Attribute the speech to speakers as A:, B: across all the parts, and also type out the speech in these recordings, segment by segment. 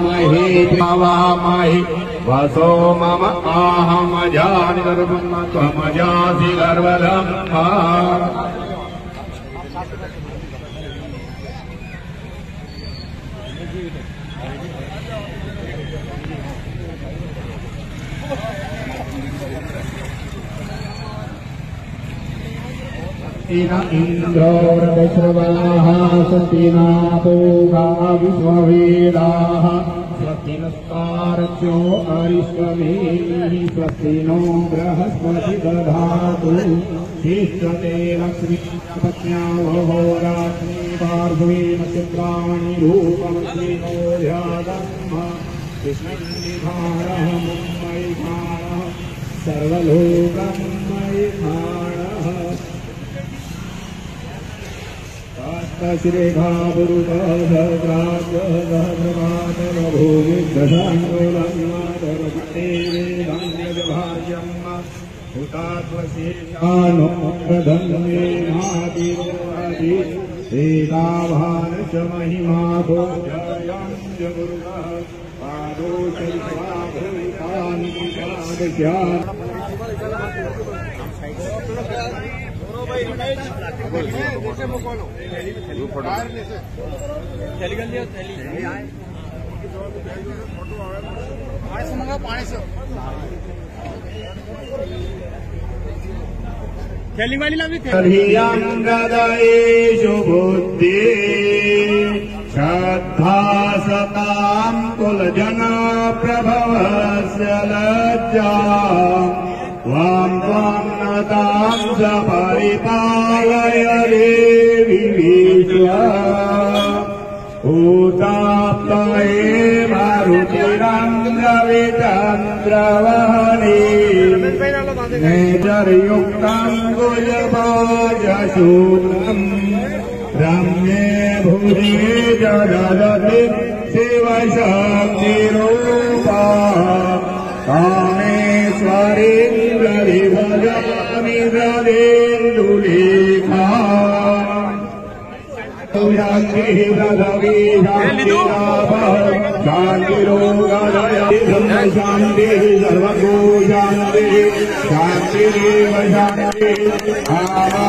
A: महे प्रवामहे वसो मम आहमजानि गर्भं त्वमजासि गर्भधम्मा इंद्रो वृषभाः सतिना पूगा विश्ववेदाः स्वस्ति नस्तार्क्ष्यो अरिष्टमेः स्वस्ति नो बृहस्पति दधातु शिष्यते लक्ष्मीपत्न्यावो रात्रि पार्श्वेन चित्राणि रूपमस्मि नो ध्यातम् कृष्णनिधारः मुम्मयिधारः सर्वलोकमुम्मयिधारः श्रेखा पुरुषाङ्गोलन्मादरभट्टेवेदान्यभार्यम् हुतात्वशेषानोदन्मेनादिरोहति एताभानश्च महिमातो जयं गुरुः पादो चैवाभूतानि हृदयेषु बुद्धि श्रद्धा सतां कुलजन प्रभवस्य लज्जा त्वां त्वां नतां स परिपालय देवि विश्व भूताप्तये मारुतिरन्द्रविचन्द्रवहने नेतर्युक्तं गुजभाजशूत्रम् रम्ये भुजे जदति शिवशक्तिरूपा कामेश्वरीन्द्रविभजामि हृदेन्दुलेखा शांति सर्वगो शांति शांतिरेव शांति आवा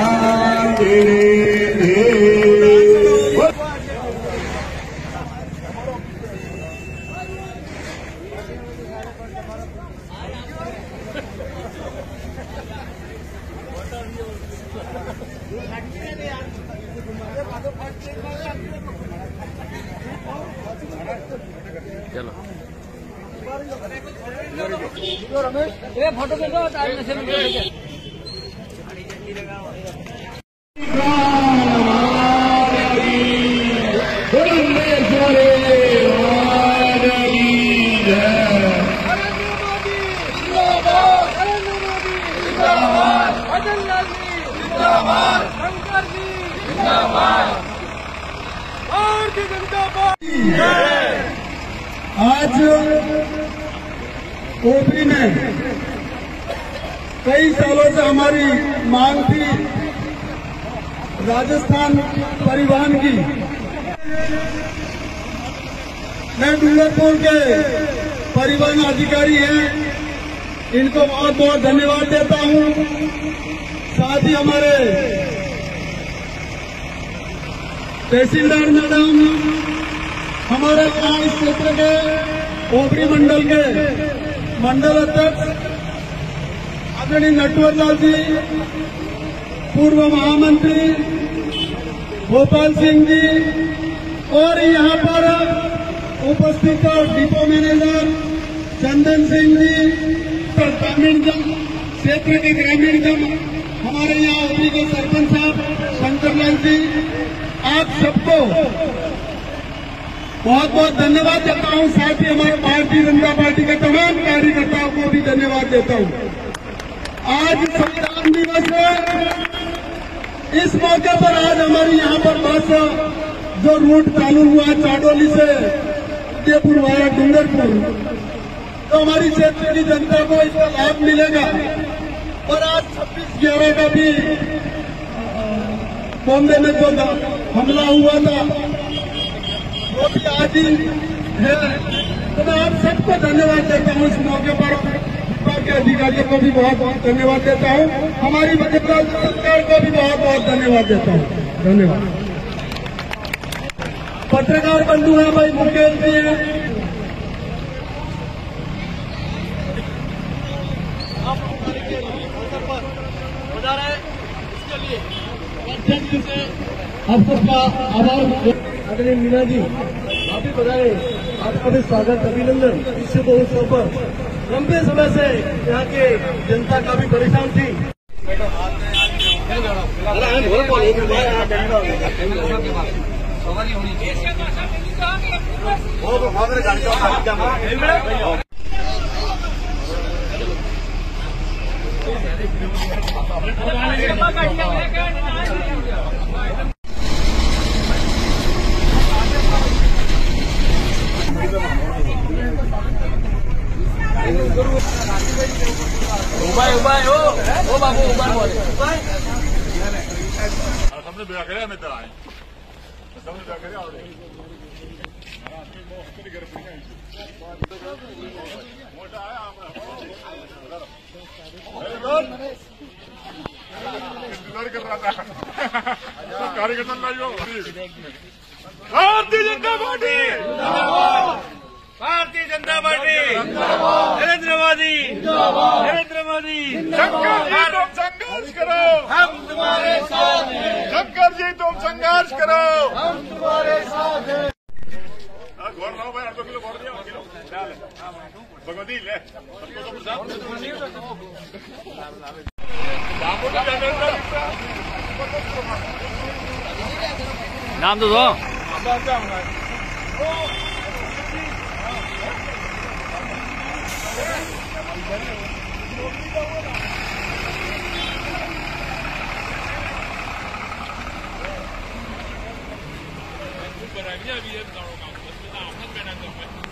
B: चलो
C: रमेश ये फोटो के दो टाइम से
D: आज ओपी में कई सालों से हमारी मांग थी राजस्थान परिवहन की। मैं डूंगरपुर के परिवहन अधिकारी हैं, इनको बहुत बहुत धन्यवाद देता हूं। साथ ही हमारे तहसीलदार मैडम, हमारे यहाँ इस क्षेत्र के ओपरी मंडल के मंडल अध्यक्ष आदरणीय नटवर लाल जी, पूर्व महामंत्री गोपाल सिंह जी और यहाँ पर उपस्थित डिपो मैनेजर चंदन सिंह जी, ग्रामीण जन क्षेत्र के ग्रामीण जन, हमारे यहाँ ओपरी के सरपंच साहब शंकरलाल जी, आप सबको बहुत बहुत धन्यवाद देता हूं। साथ ही हमारे भारतीय जनता पार्टी के तमाम कार्यकर्ताओं को भी धन्यवाद देता हूं। आज संविधान दिवस है, इस मौके पर आज हमारी यहाँ पर बस जो रूट चालू हुआ चाडोली से उदयपुर वाया डूंगरपुर, तो हमारी क्षेत्र की जनता को इसका लाभ मिलेगा। और आज 26/11 का भी बॉम्बे में जो हमला हुआ था, वो भी आज ही है, तो मैं आप सबको धन्यवाद देता हूँ। इस मौके पर विभाग के अधिकारियों को भी बहुत बहुत धन्यवाद देता हूँ। हमारी मध्य प्रदेश सरकार को भी बहुत बहुत धन्यवाद देता हूँ। धन्यवाद। पत्रकार बंधु हैं भाई, मुकेश जी हैं, आप सबका आभार। आदरणीय मीना जी, आप भी बताएं, आपका भी स्वागत, अभिनंदन। इस शुभ अवसर पर लंबे समय से यहाँ के जनता काफी परेशान थी।
C: उबाय ओ बाबू उबाय बोले
A: सबने बेड़ा करे मित्र आए सबने बेड़ा करे और मोटा आया इंतजार कर रहा था कार्यकर्ता लाइयो। भारतीय जनता पार्टी, भारतीय जनता पार्टी, नरेंद्र मोदी, नरेंद्र मोदी। शंकर जी तुम संघर्ष करो, हम तुम्हारे साथ हैं। शंकर जी तुम संघर्ष करो, हम तुम्हारे साथ हैं। घोर लाओ भाई, 8 किलो घोर दिया, किलो भगवती ले
C: नाम तो दो।
A: भी